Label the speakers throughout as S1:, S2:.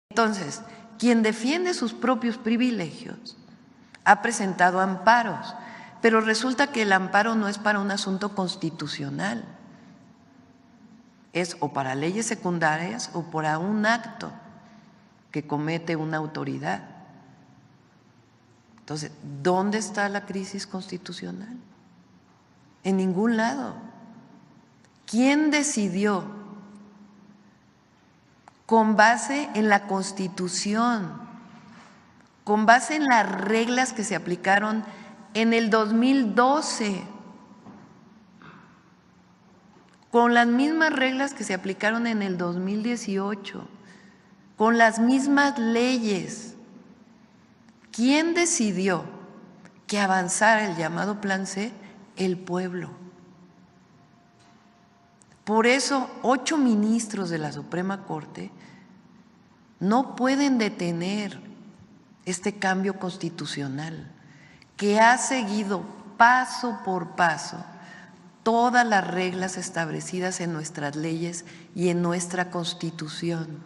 S1: Entonces, quien defiende sus propios privilegios ha presentado amparos, pero resulta que el amparo no es para un asunto constitucional, es o para leyes secundarias o para un acto que comete una autoridad. Entonces, ¿dónde está la crisis constitucional? En ningún lado. ¿Quién decidió con base en la Constitución, con base en las reglas que se aplicaron en el 2012, con las mismas reglas que se aplicaron en el 2018, con las mismas leyes? ¿Quién decidió que avanzara el llamado Plan C? El pueblo. Por eso 8 ministros de la Suprema Corte no pueden detener este cambio constitucional que ha seguido paso por paso todas las reglas establecidas en nuestras leyes y en nuestra Constitución.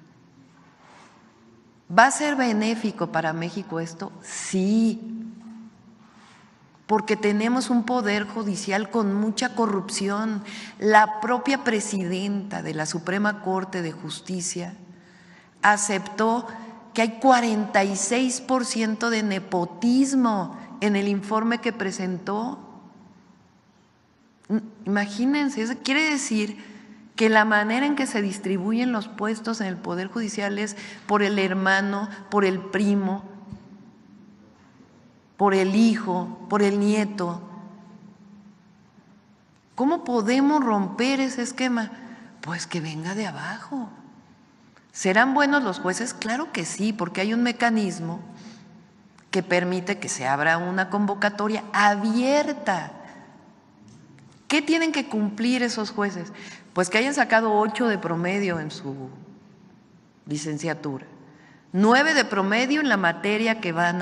S1: ¿Va a ser benéfico para México esto? Sí, porque tenemos un poder judicial con mucha corrupción. La propia presidenta de la Suprema Corte de Justicia aceptó que hay 46% de nepotismo en el informe que presentó. Imagínense, eso quiere decir que la manera en que se distribuyen los puestos en el Poder Judicial es por el hermano, por el primo, por el hijo, por el nieto. ¿Cómo podemos romper ese esquema? Pues que venga de abajo. ¿Serán buenos los jueces? Claro que sí, porque hay un mecanismo que permite que se abra una convocatoria abierta. ¿Qué tienen que cumplir esos jueces? Pues que hayan sacado 8 de promedio en su licenciatura, 9 de promedio en la materia que va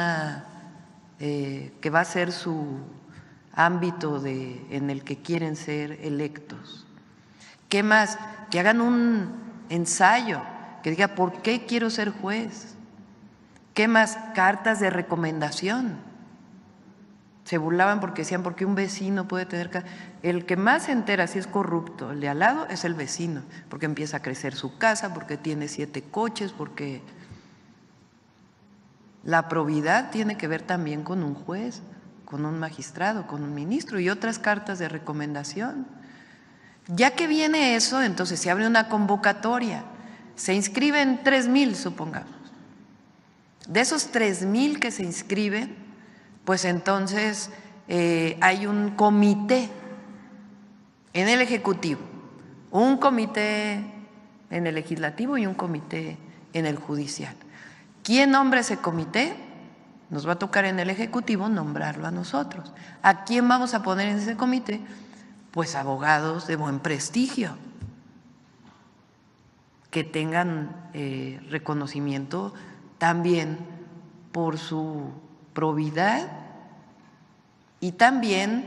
S1: a ser su ámbito en el que quieren ser electos. ¿Qué más? Que hagan un ensayo que diga ¿por qué quiero ser juez? ¿Qué más? Cartas de recomendación. Se burlaban porque decían, ¿por qué un vecino puede tener? El que más se entera si es corrupto, el de al lado, es el vecino, porque empieza a crecer su casa, porque tiene 7 coches, porque la probidad tiene que ver también con un juez, con un magistrado, con un ministro y otras cartas de recomendación. Ya que viene eso, entonces se abre una convocatoria, se inscriben 3,000, supongamos. De esos 3,000 que se inscriben, pues entonces hay un comité en el Ejecutivo, un comité en el Legislativo y un comité en el Judicial. ¿Quién nombra ese comité? Nos va a tocar en el Ejecutivo nombrarlo a nosotros. ¿A quién vamos a poner en ese comité? Pues abogados de buen prestigio, que tengan reconocimiento también por su probidad y también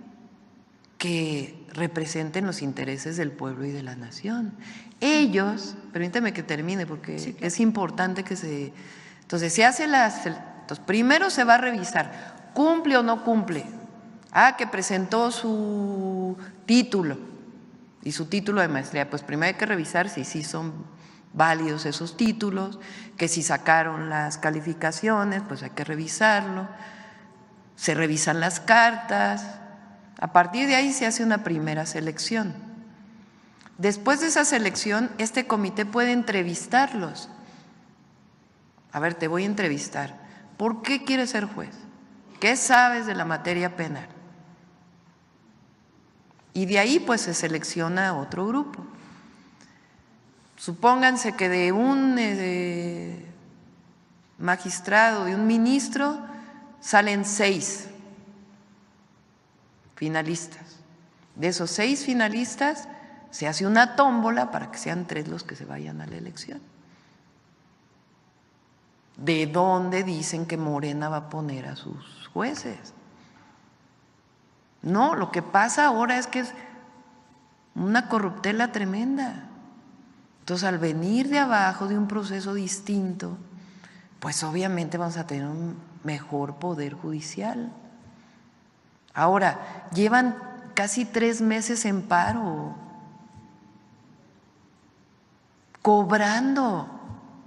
S1: que representen los intereses del pueblo y de la nación. Ellos, permítame que termine porque sí, claro, es importante que se… Entonces, se hace entonces, primero se va a revisar, ¿cumple o no cumple? Que presentó su título y su título de maestría, pues primero hay que revisar si sí son válidos esos títulos, que si sacaron las calificaciones, pues hay que revisarlo, se revisan las cartas, a partir de ahí se hace una primera selección. Después de esa selección, este comité puede entrevistarlos. A ver, te voy a entrevistar. ¿Por qué quieres ser juez? ¿Qué sabes de la materia penal? Y de ahí pues se selecciona otro grupo. Supónganse que de un magistrado, de un ministro, salen 6 finalistas. De esos 6 finalistas se hace una tómbola para que sean 3 los que se vayan a la elección. ¿De dónde dicen que Morena va a poner a sus jueces? No, lo que pasa ahora es que es una corruptela tremenda. Entonces, al venir de abajo de un proceso distinto, pues obviamente vamos a tener un mejor poder judicial. Ahora, llevan casi 3 meses en paro, cobrando.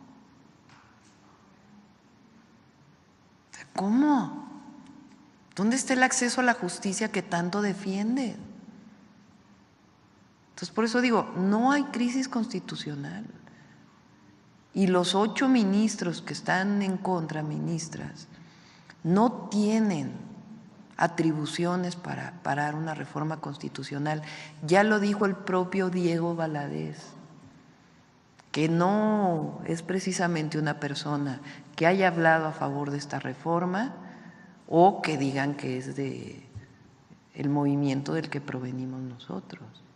S1: ¿Cómo? ¿Dónde está el acceso a la justicia que tanto defiende? Entonces, por eso digo, no hay crisis constitucional. Y los 8 ministros que están en contra, ministras, no tienen atribuciones para parar una reforma constitucional. Ya lo dijo el propio Diego Valadez, que no es precisamente una persona que haya hablado a favor de esta reforma o que digan que es de el movimiento del que provenimos nosotros.